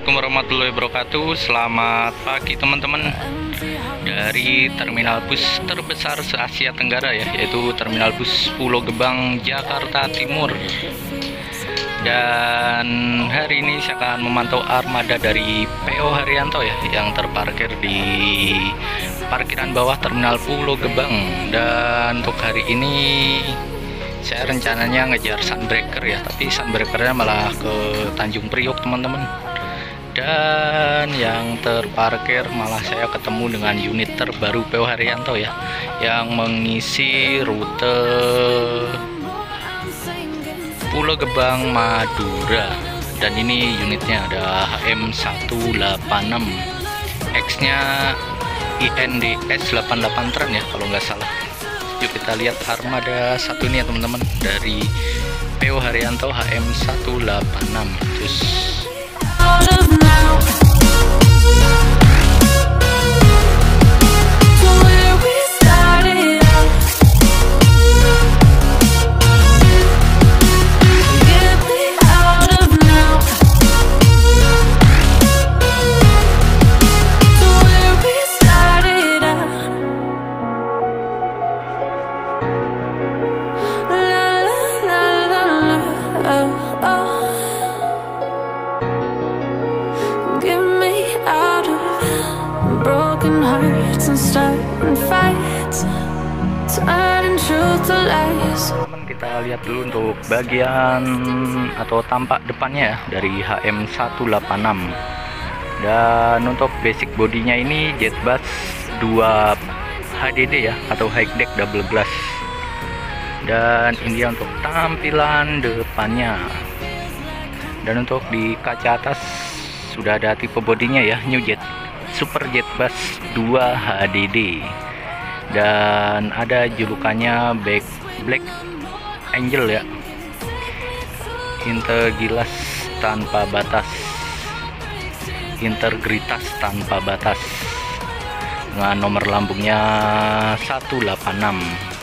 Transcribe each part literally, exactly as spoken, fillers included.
Assalamualaikum warahmatullahi wabarakatuh. Selamat pagi teman-teman. Dari terminal bus terbesar se-Asia Tenggara ya, yaitu terminal bus Pulau Gebang, Jakarta Timur. Dan hari ini saya akan memantau armada dari P O Haryanto ya, yang terparkir di parkiran bawah terminal Pulau Gebang. Dan untuk hari ini saya rencananya ngejar Sunbreaker ya, tapi Sunbreakernya malah ke Tanjung Priok teman-teman. Dan yang terparkir malah saya ketemu dengan unit terbaru P O Haryanto ya, yang mengisi rute Pulau Gebang Madura. Dan ini unitnya ada H M seratus delapan puluh enam, X nya I N D S delapan puluh delapan Tran ya kalau nggak salah. Yuk kita lihat armada satu ini ya teman-teman, dari P O Haryanto H M seratus delapan puluh enam. Terus kita lihat dulu untuk bagian atau tampak depannya ya, dari H M seratus delapan puluh enam. Dan untuk basic bodinya ini Jetbus dua H D D ya, atau high deck double glass. Dan ini untuk tampilan depannya. Dan untuk di kaca atas sudah ada tipe bodinya ya, New Jet Super Jetbus dua H D D. Dan ada julukannya Black Black Angel ya, integritas tanpa batas, integritas tanpa batas, dengan nomor lambungnya seratus delapan puluh enam.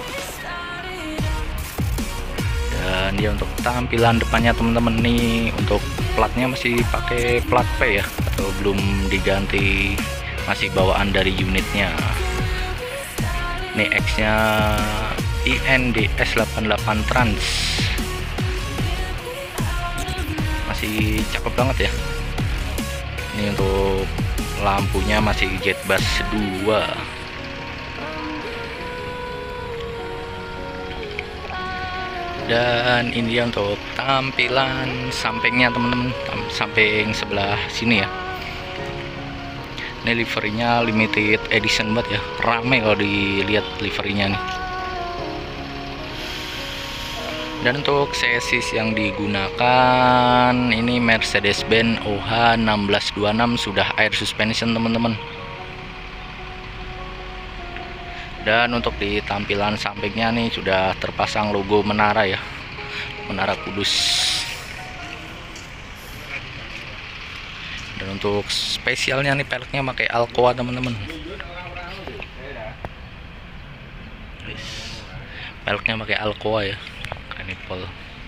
Dan dia untuk tampilan depannya teman-teman, nih untuk platnya masih pakai plat P ya, atau belum diganti, masih bawaan dari unitnya. Ini X nya I N D S delapan puluh delapan Trans, masih cakep banget ya. Ini untuk lampunya masih Jetbus dua. Dan ini untuk tampilan sampingnya teman-teman, samping sebelah sini ya. Ini liverinya limited edition banget ya, rame kalau dilihat liverinya nih. Dan untuk chassis yang digunakan ini Mercedes-Benz O H enam belas dua puluh enam, sudah air suspension teman-teman. Dan untuk di tampilan sampingnya nih sudah terpasang logo menara ya, Menara Kudus. Dan untuk spesialnya nih peleknya pakai Alcoa teman-teman. Peleknya pakai Alcoa ya, Nipol.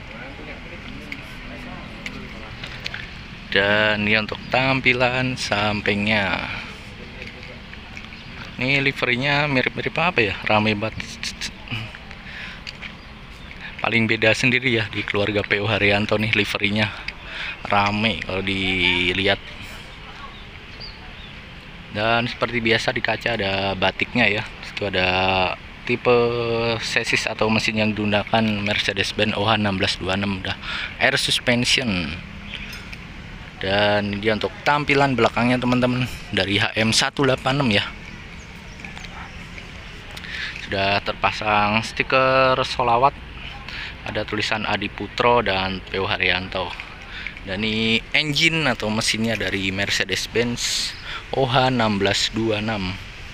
Dan ini untuk tampilan sampingnya. Ini liverinya mirip-mirip apa ya, rame banget. Paling beda sendiri ya di keluarga P O Haryanto nih, liverinya rame kalau dilihat. Dan seperti biasa di kaca ada batiknya ya, itu ada tipe chassis atau mesin yang digunakan Mercedes-Benz O H enam belas dua puluh enam, udah air suspension. Dan dia untuk tampilan belakangnya teman-teman, dari H M seratus delapan puluh enam ya, sudah terpasang stiker sholawat, ada tulisan Adi Putro dan P O Haryanto. Dan ini engine atau mesinnya dari Mercedes-Benz O H enam belas dua puluh enam.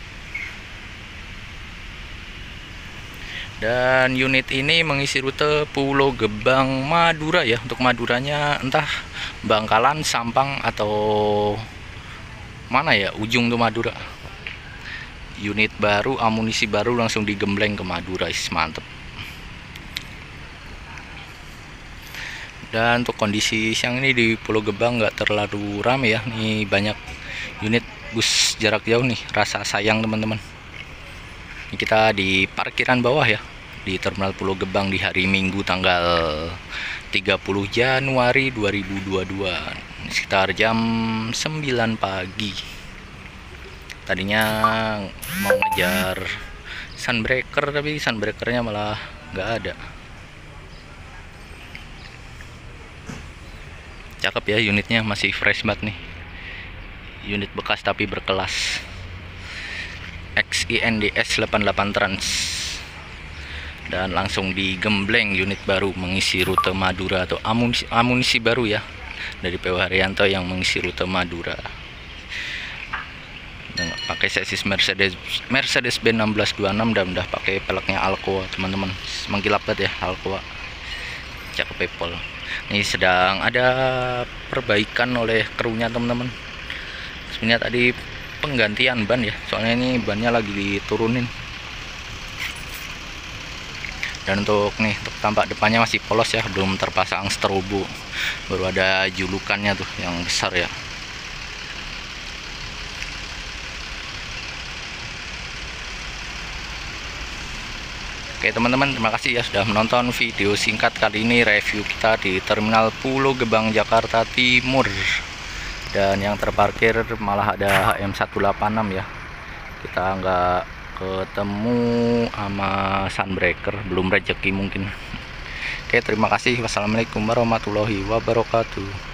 Dan unit ini mengisi rute Pulau Gebang Madura ya. Untuk Maduranya entah Bangkalan, Sampang, atau mana ya ujung tuh Madura. Unit baru, amunisi baru, langsung digembleng ke Madura, is mantep. Dan untuk kondisi siang ini di Pulau Gebang nggak terlalu ramai ya. Ini banyak unit bus jarak jauh nih, rasa sayang teman-teman. Ini kita di parkiran bawah ya, di Terminal Pulau Gebang di hari Minggu tanggal tiga puluh Januari dua ribu dua puluh dua, sekitar jam sembilan pagi. Tadinya mau ngejar sunbreaker, tapi sunbreakernya malah nggak ada. Cakep ya unitnya, masih fresh banget nih. Unit bekas tapi berkelas. X I N D S delapan puluh delapan Trans. Dan langsung digembleng unit baru mengisi rute Madura atau amunisi, amunisi baru ya dari P W Haryanto yang mengisi rute Madura. Dan pakai chassis Mercedes Mercedes Benz enam belas dua puluh enam dan udah pakai peleknya Alcoa teman-teman. Menggilap banget ya Alcoa. Cakep Pepol. Ini sedang ada perbaikan oleh krunya teman-teman. Sebenarnya tadi penggantian ban ya, soalnya ini bannya lagi diturunin. Dan untuk nih untuk tampak depannya masih polos ya, belum terpasang strobo, baru ada julukannya tuh yang besar ya. Oke teman-teman, terima kasih ya sudah menonton video singkat kali ini review kita di Terminal Pulau Gebang Jakarta Timur. Dan yang terparkir malah ada H M seratus delapan puluh enam ya. Kita nggak ketemu sama sunbreaker, belum rezeki mungkin. Oke, terima kasih. Wassalamualaikum warahmatullahi wabarakatuh.